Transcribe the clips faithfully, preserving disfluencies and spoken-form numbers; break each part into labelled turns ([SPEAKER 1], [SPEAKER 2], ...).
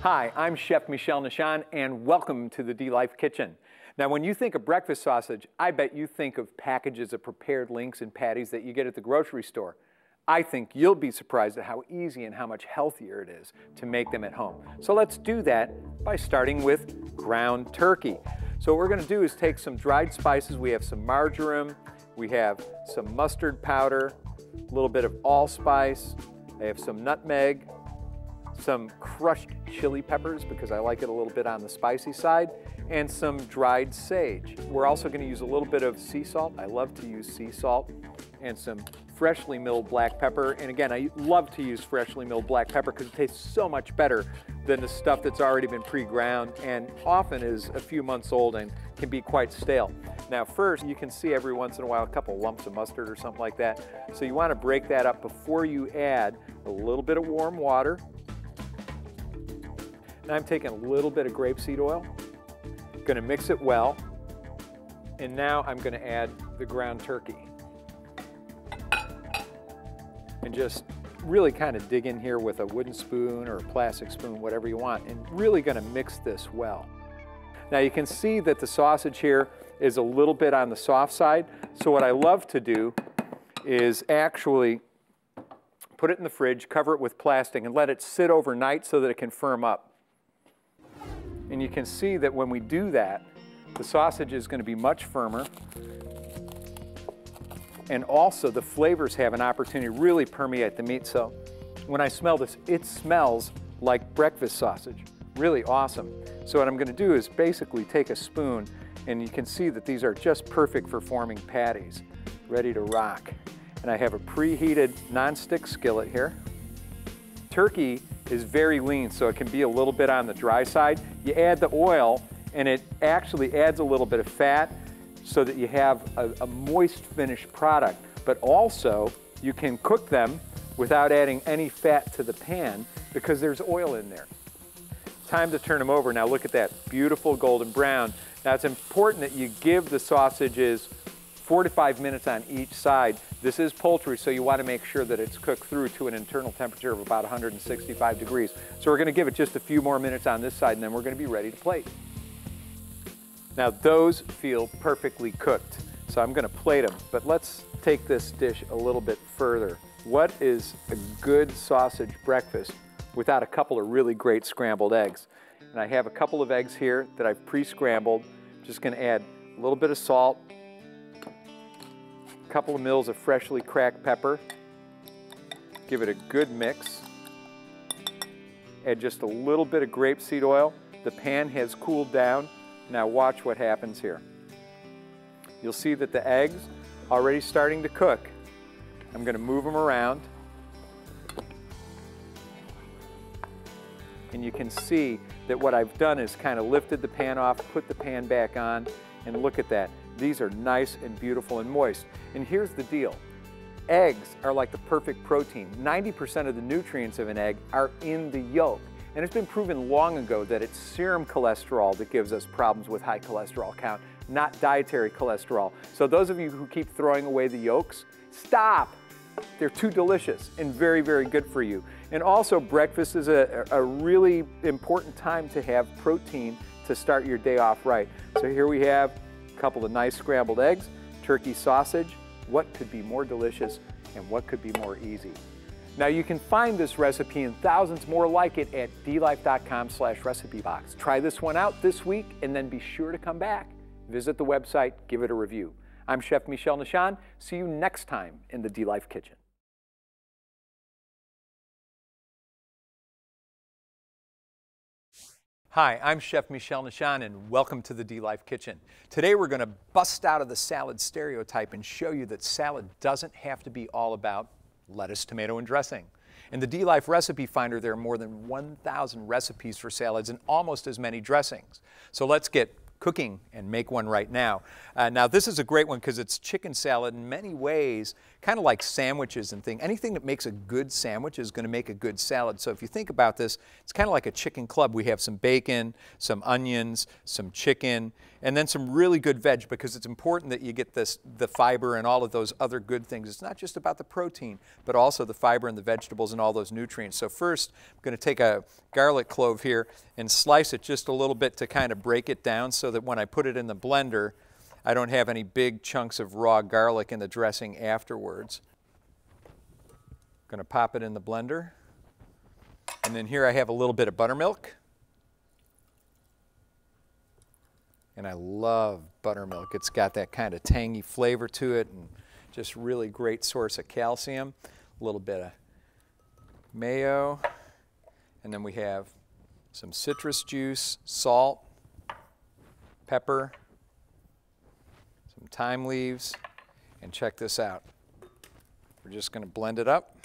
[SPEAKER 1] Hi, I'm Chef Michel Nischan, and welcome to the dLife Kitchen. Now, when you think of breakfast sausage, I bet you think of packages of prepared links and patties that you get at the grocery store. I think you'll be surprised at how easy and how much healthier it is to make them at home. So let's do that by starting with ground turkey. So what we're going to do is take some dried spices. We have some marjoram, we have some mustard powder, a little bit of allspice, I have some nutmeg, some crushed chili peppers because I like it a little bit on the spicy side, and some dried sage. We're also going to use a little bit of sea salt. I love to use sea salt, and some freshly milled black pepper. And again, I love to use freshly milled black pepper because it tastes so much better than the stuff that's already been pre-ground and often is a few months old and can be quite stale. Now first, you can see every once in a while a couple lumps of mustard or something like that. So you want to break that up before you add a little bit of warm water. Now I'm taking a little bit of grapeseed oil, going to mix it well, and now I'm going to add the ground turkey. And just really kind of dig in here with a wooden spoon or a plastic spoon, whatever you want, and really going to mix this well. Now you can see that the sausage here is a little bit on the soft side, so what I love to do is actually put it in the fridge, cover it with plastic, and let it sit overnight so that it can firm up. And you can see that when we do that, the sausage is going to be much firmer. And also the flavors have an opportunity to really permeate the meat. So when I smell this, it smells like breakfast sausage. Really awesome. So what I'm going to do is basically take a spoon, and you can see that these are just perfect for forming patties, ready to rock. And I have a preheated nonstick skillet here. Turkey is very lean, so it can be a little bit on the dry side. You add the oil, and it actually adds a little bit of fat so that you have a, a moist finished product. But also, you can cook them without adding any fat to the pan because there's oil in there. Time to turn them over. Now look at that, beautiful golden brown. Now it's important that you give the sausages four to five minutes on each side. This is poultry, so you want to make sure that it's cooked through to an internal temperature of about one hundred sixty-five degrees. So we're going to give it just a few more minutes on this side, and then we're going to be ready to plate. Now those feel perfectly cooked, so I'm going to plate them, but let's take this dish a little bit further. What is a good sausage breakfast without a couple of really great scrambled eggs? And I have a couple of eggs here that I've pre-scrambled. Just going to add a little bit of salt, a couple of mils of freshly cracked pepper, give it a good mix, add just a little bit of grapeseed oil. The pan has cooled down. Now watch what happens here. You'll see that the eggs are already starting to cook. I'm going to move them around. And you can see that what I've done is kind of lifted the pan off, put the pan back on, and look at that. These are nice and beautiful and moist. And here's the deal. Eggs are like the perfect protein. ninety percent of the nutrients of an egg are in the yolk. And it's been proven long ago that it's serum cholesterol that gives us problems with high cholesterol count, not dietary cholesterol. So those of you who keep throwing away the yolks, stop. They're too delicious and very, very good for you. And also breakfast is a, a really important time to have protein to start your day off right. So here we have a couple of nice scrambled eggs, turkey sausage. What could be more delicious and what could be more easy? Now you can find this recipe and thousands more like it at d life dot com slash recipe box. Try this one out this week and then be sure to come back. Visit the website, give it a review. I'm Chef Michel Nischan. See you next time in the dLife Kitchen. Hi, I'm Chef Michel Nischan and welcome to the dLife Kitchen. Today we're going to bust out of the salad stereotype and show you that salad doesn't have to be all about lettuce, tomato, and dressing. In the dLife Recipe Finder, there are more than one thousand recipes for salads and almost as many dressings. So let's get cooking and make one right now. Uh, now this is a great one because it's chicken salad in many ways, kind of like sandwiches and things. Anything that makes a good sandwich is going to make a good salad. So if you think about this, it's kind of like a chicken club. We have some bacon, some onions, some chicken, and then some really good veg, because it's important that you get this, the fiber and all of those other good things. It's not just about the protein, but also the fiber and the vegetables and all those nutrients. So first, I'm going to take a garlic clove here and slice it just a little bit to kind of break it down so that when I put it in the blender, I don't have any big chunks of raw garlic in the dressing afterwards. I'm going to pop it in the blender. And then here I have a little bit of buttermilk. And I love buttermilk. It's got that kind of tangy flavor to it and just really great source of calcium. A little bit of mayo. And then we have some citrus juice, salt, pepper, some thyme leaves, and check this out. We're just going to blend it up.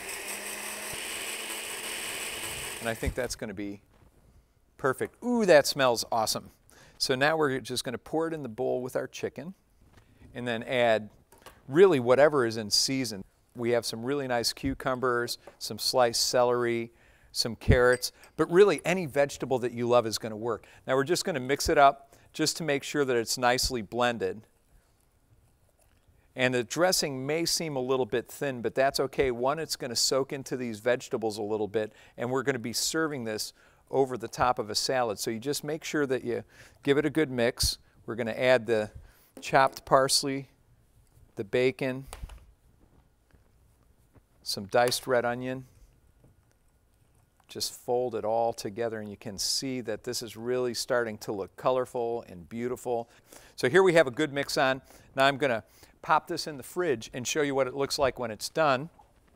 [SPEAKER 1] And I think that's going to be perfect. Ooh, that smells awesome. So now we're just going to pour it in the bowl with our chicken and then add really whatever is in season. We have some really nice cucumbers, some sliced celery, some carrots, but really any vegetable that you love is going to work. Now we're just going to mix it up just to make sure that it's nicely blended. And the dressing may seem a little bit thin, but that's okay. One, it's going to soak into these vegetables a little bit, and we're going to be serving this over the top of a salad. So you just make sure that you give it a good mix. We're going to add the chopped parsley, the bacon, some diced red onion. Just fold it all together and you can see that this is really starting to look colorful and beautiful. So here we have a good mix on. Now I'm going to pop this in the fridge and show you what it looks like when it's done.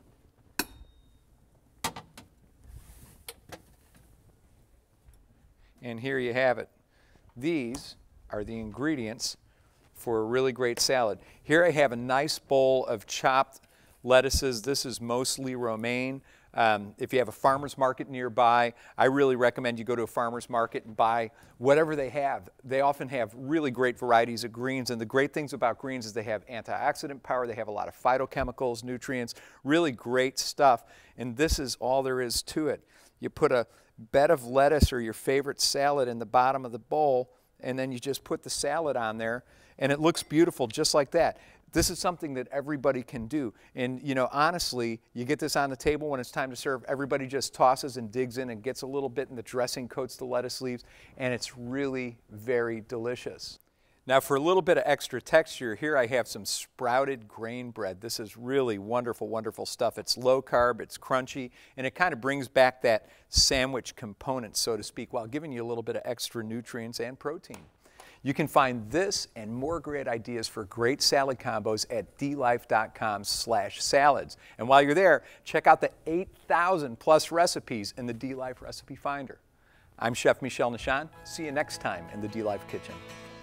[SPEAKER 1] And here you have it. These are the ingredients for a really great salad. Here I have a nice bowl of chopped lettuces. This is mostly romaine. Um, if you have a farmer's market nearby, I really recommend you go to a farmer's market and buy whatever they have. They often have really great varieties of greens, and the great things about greens is they have antioxidant power, they have a lot of phytochemicals, nutrients, really great stuff, and this is all there is to it. You put a bed of lettuce or your favorite salad in the bottom of the bowl, and then you just put the salad on there, and it looks beautiful just like that. This is something that everybody can do. And, you know, honestly, you get this on the table when it's time to serve, everybody just tosses and digs in and gets a little bit, and the dressing coats the lettuce leaves, and it's really very delicious. Now for a little bit of extra texture, here I have some sprouted grain bread. This is really wonderful, wonderful stuff. It's low carb, it's crunchy, and it kind of brings back that sandwich component, so to speak, while giving you a little bit of extra nutrients and protein. You can find this and more great ideas for great salad combos at d life dot com slash salads. And while you're there, check out the eight thousand plus recipes in the dLife Recipe Finder. I'm Chef Michel Nischan. See you next time in the dLife Kitchen.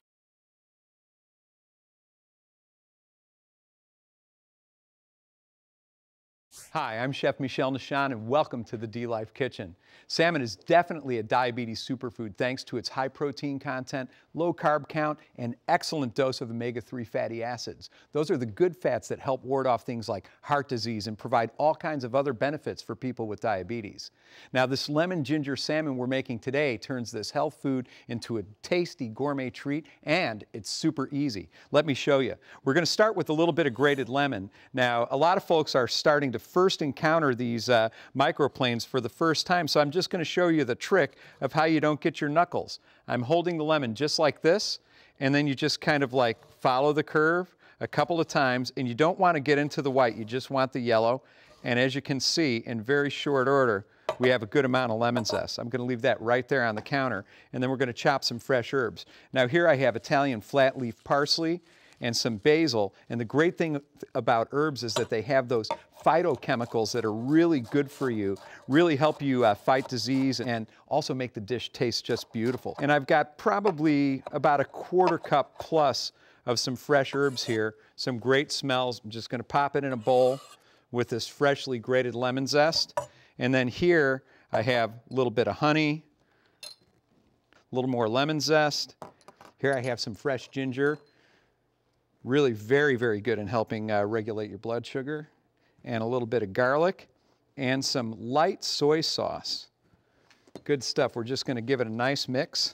[SPEAKER 1] Hi, I'm Chef Michel Nischan, and welcome to the dLife Kitchen. Salmon is definitely a diabetes superfood thanks to its high protein content, low carb count, and excellent dose of omega three fatty acids. Those are the good fats that help ward off things like heart disease and provide all kinds of other benefits for people with diabetes. Now, this lemon ginger salmon we're making today turns this health food into a tasty gourmet treat, and it's super easy. Let me show you. We're going to start with a little bit of grated lemon. Now, a lot of folks are starting to first encounter these uh, microplanes for the first time, so I'm just going to show you the trick of how you don't get your knuckles. I'm holding the lemon just like this, and then you just kind of like follow the curve a couple of times, and you don't want to get into the white, you just want the yellow. And as you can see, in very short order, we have a good amount of lemon zest. I'm going to leave that right there on the counter, and then we're going to chop some fresh herbs. Now here I have Italian flat leaf parsley and some basil, and the great thing about herbs is that they have those phytochemicals that are really good for you, really help you uh, fight disease, and also make the dish taste just beautiful. And I've got probably about a quarter cup plus of some fresh herbs here, some great smells. I'm just going to pop it in a bowl with this freshly grated lemon zest. And then here I have a little bit of honey, a little more lemon zest, Here I have some fresh ginger, really very, very good in helping uh, regulate your blood sugar, and a little bit of garlic, and some light soy sauce. Good stuff. We're just going to give it a nice mix.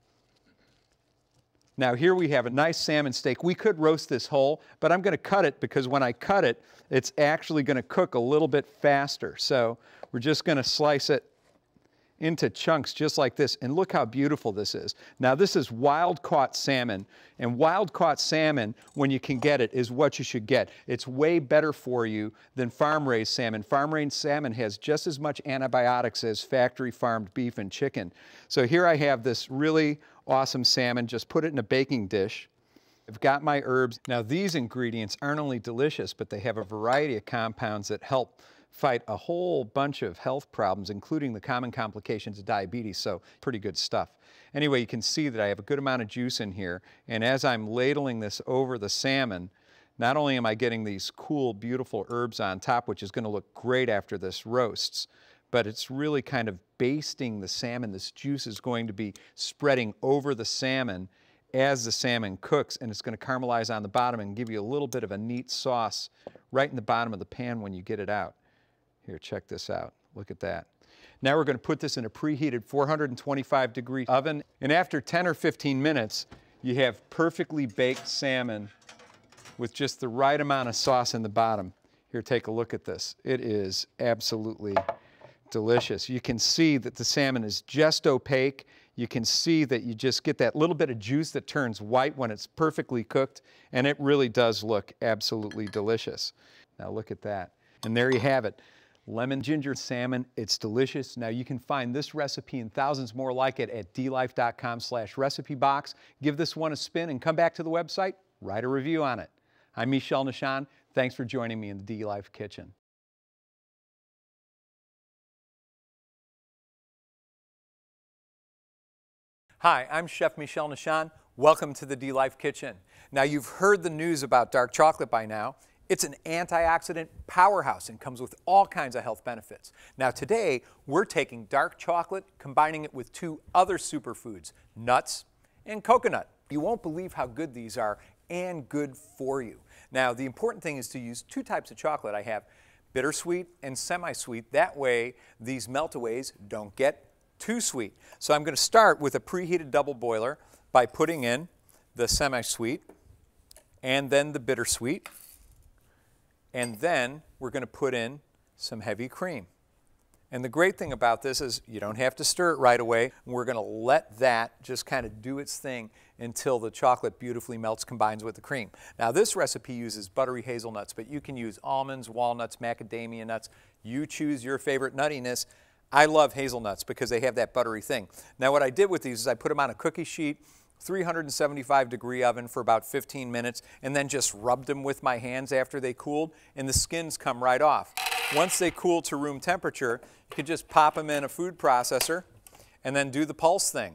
[SPEAKER 1] Now here we have a nice salmon steak. We could roast this whole, but I'm going to cut it because when I cut it, it's actually going to cook a little bit faster. So we're just going to slice it into chunks just like this, and look how beautiful this is. Now this is wild-caught salmon, and wild-caught salmon, when you can get it, is what you should get. It's way better for you than farm-raised salmon. Farm-raised salmon has just as much antibiotics as factory-farmed beef and chicken. So here I have this really awesome salmon. Just put it in a baking dish. I've got my herbs. Now these ingredients aren't only delicious, but they have a variety of compounds that help fight a whole bunch of health problems, including the common complications of diabetes, so pretty good stuff. Anyway, you can see that I have a good amount of juice in here, and as I'm ladling this over the salmon, not only am I getting these cool, beautiful herbs on top, which is going to look great after this roasts, but it's really kind of basting the salmon. This juice is going to be spreading over the salmon as the salmon cooks, and it's going to caramelize on the bottom and give you a little bit of a neat sauce right in the bottom of the pan when you get it out. Here, check this out. Look at that. Now we're going to put this in a preheated four hundred twenty-five degree oven, and after ten or fifteen minutes, you have perfectly baked salmon with just the right amount of sauce in the bottom. Here, take a look at this. It is absolutely delicious. You can see that the salmon is just opaque. You can see that you just get that little bit of juice that turns white when it's perfectly cooked, and it really does look absolutely delicious. Now look at that. And there you have it. Lemon ginger salmon, it's delicious. Now you can find this recipe and thousands more like it at d life dot com slash recipe box. Give this one a spin and come back to the website, write a review on it. I'm Michel Nischan. Thanks for joining me in the dLife kitchen. Hi, I'm Chef Michel Nischan. Welcome to the dLife kitchen. Now you've heard the news about dark chocolate by now. It's an antioxidant powerhouse and comes with all kinds of health benefits. Now today, we're taking dark chocolate, combining it with two other superfoods, nuts and coconut. You won't believe how good these are and good for you. Now the important thing is to use two types of chocolate. I have bittersweet and semi-sweet. That way these meltaways don't get too sweet. So I'm going to start with a preheated double boiler by putting in the semi-sweet and then the bittersweet. And then we're going to put in some heavy cream. And the great thing about this is you don't have to stir it right away. We're going to let that just kind of do its thing until the chocolate beautifully melts, combines with the cream. Now this recipe uses buttery hazelnuts, but you can use almonds, walnuts, macadamia nuts. You choose your favorite nuttiness. I love hazelnuts because they have that buttery thing. Now what I did with these is I put them on a cookie sheet, three hundred seventy-five degree oven for about fifteen minutes, and then just rubbed them with my hands after they cooled, and the skins come right off. Once they cool to room temperature, you can just pop them in a food processor and then do the pulse thing.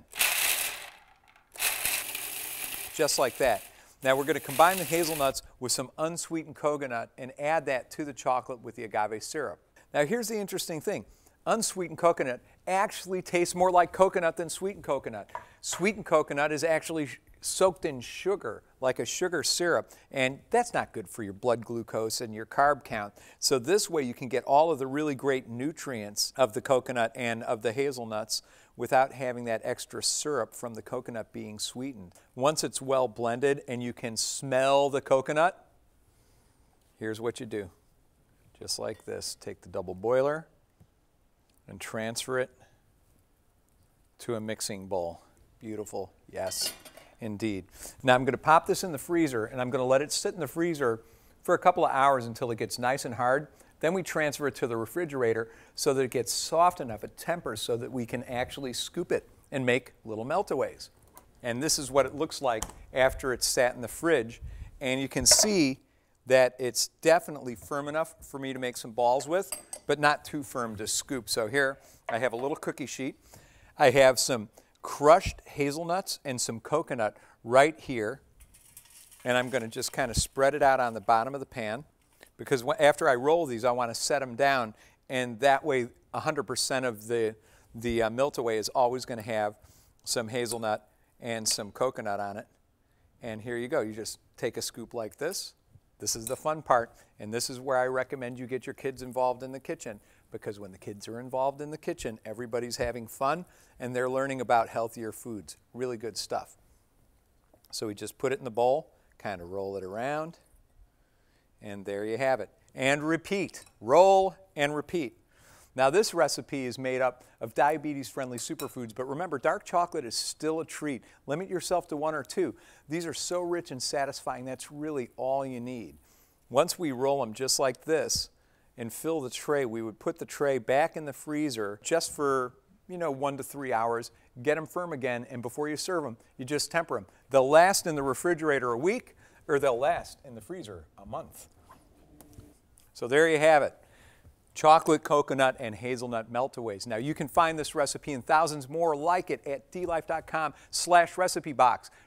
[SPEAKER 1] Just like that. Now we're going to combine the hazelnuts with some unsweetened coconut and add that to the chocolate with the agave syrup. Now here's the interesting thing. Unsweetened coconut actually tastes more like coconut than sweetened coconut. Sweetened coconut is actually soaked in sugar, like a sugar syrup, and that's not good for your blood glucose and your carb count. So this way you can get all of the really great nutrients of the coconut and of the hazelnuts without having that extra syrup from the coconut being sweetened. Once it's well blended and you can smell the coconut, here's what you do. Just like this, take the double boiler and transfer it to a mixing bowl. Beautiful, yes, indeed. Now I'm going to pop this in the freezer and I'm going to let it sit in the freezer for a couple of hours until it gets nice and hard. Then we transfer it to the refrigerator so that it gets soft enough, it tempers so that we can actually scoop it and make little meltaways. And this is what it looks like after it's sat in the fridge. And you can see that it's definitely firm enough for me to make some balls with, but not too firm to scoop. So here I have a little cookie sheet. I have some crushed hazelnuts and some coconut right here. And I'm going to just kind of spread it out on the bottom of the pan, because after I roll these, I want to set them down, and that way one hundred percent of the, the uh, Meltaway is always going to have some hazelnut and some coconut on it. And here you go. You just take a scoop like this. This is the fun part, and this is where I recommend you get your kids involved in the kitchen, because when the kids are involved in the kitchen, everybody's having fun and they're learning about healthier foods. Really good stuff. So we just put it in the bowl, kind of roll it around, and there you have it. And repeat. Roll and repeat. Now this recipe is made up of diabetes-friendly superfoods, but remember, dark chocolate is still a treat. Limit yourself to one or two. These are so rich and satisfying, that's really all you need. Once we roll them just like this and fill the tray, we would put the tray back in the freezer just for, you know, one to three hours, get them firm again, and before you serve them, you just temper them. They'll last in the refrigerator a week, or they'll last in the freezer a month. So there you have it. Chocolate, coconut, and hazelnut meltaways. Now you can find this recipe and thousands more like it at dlife dot com slash recipe box.